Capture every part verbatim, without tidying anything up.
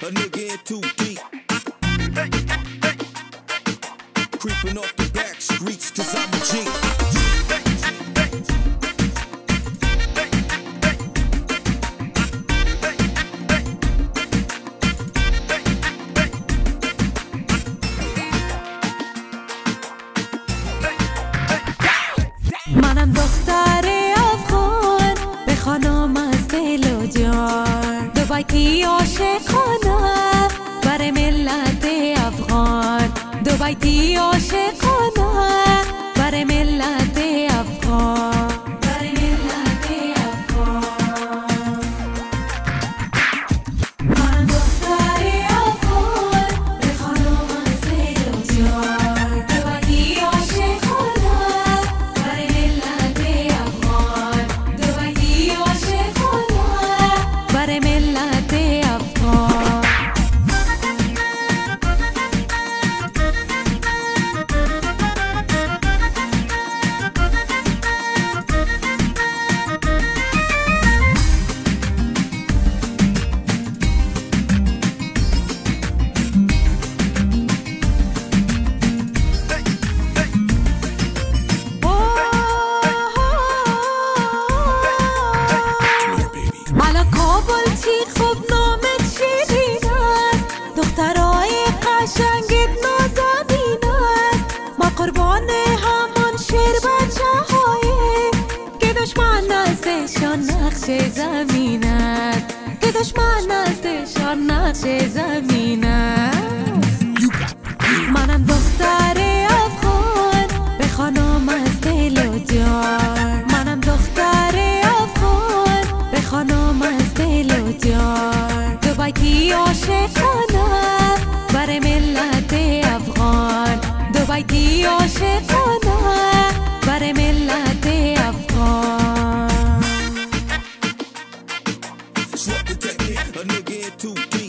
A nigga in too deep. Creeping off the back streets cause I'm a G. منم دختر افغان به خانم از دل و جان دوبایتی عاشقانه بر ملت افغان دوبایتی عاشقانه بر ملت افغان بر ملت افغان منم دختر افغان به خانم از دل و جان دوبایتی عاشقانه بر ملت افغان دوبایتی عاشقانه بر ملت افغان حالا کابل چی خوب نامت شیرین است دخترای قشنگت نازنین است ما قربان همان شیر بچه های که دشمن نزدشان نقش زمین است که دشمن نزدشان نقش زمین است منم دختر افغان به خانم از دل و جان منم دختر افغان به خانم از دل و جان دوبایتی عاشقانه بر ملت افغان دوبایتی عاشقانه بر ملت افغان Sweat the technique, a nigga in too deep.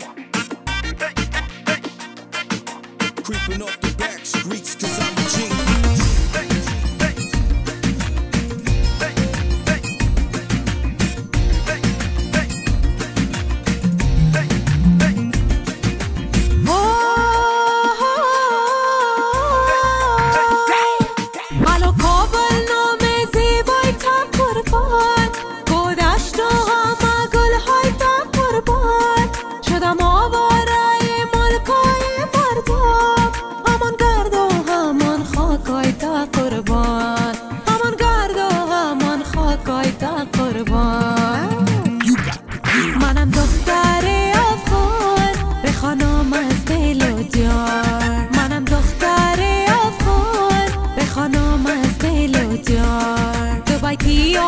Creeping off the back streets cause I'm a G. حالا کابل نام زیبای تا قربان گذشت و همه گلهای تا قربان شدم آواره ملکای مردم همان گرد و همان خاکای تا قربان همان گرد و همان خاکای تا قربان منم دختر افغان به خانم از دل و جان منم دختر افغان به خانم از دل و جان دوبایتی